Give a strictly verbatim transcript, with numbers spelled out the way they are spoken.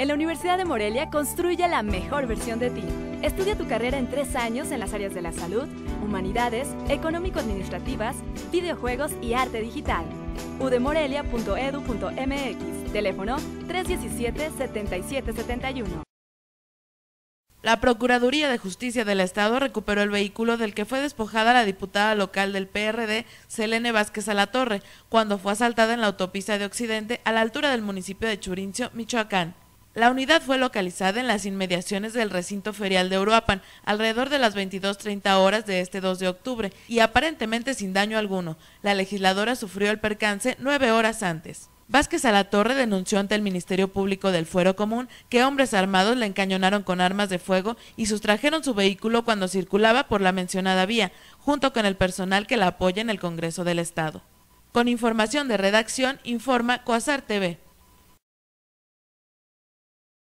En la Universidad de Morelia construye la mejor versión de ti. Estudia tu carrera en tres años en las áreas de la salud, humanidades, económico-administrativas, videojuegos y arte digital. u d morelia punto e d u punto m x, teléfono tres uno siete, siete siete siete uno. La Procuraduría de Justicia del Estado recuperó el vehículo del que fue despojada la diputada local del P R D, Selene Vázquez Alatorre, cuando fue asaltada en la autopista de Occidente a la altura del municipio de Churincio, Michoacán. La unidad fue localizada en las inmediaciones del recinto ferial de Uruapan, alrededor de las veintidós treinta horas de este dos de octubre, y aparentemente sin daño alguno. La legisladora sufrió el percance nueve horas antes. Vázquez Alatorre denunció ante el Ministerio Público del Fuero Común que hombres armados le encañonaron con armas de fuego y sustrajeron su vehículo cuando circulaba por la mencionada vía, junto con el personal que la apoya en el Congreso del Estado. Con información de redacción, informa Coasar T V.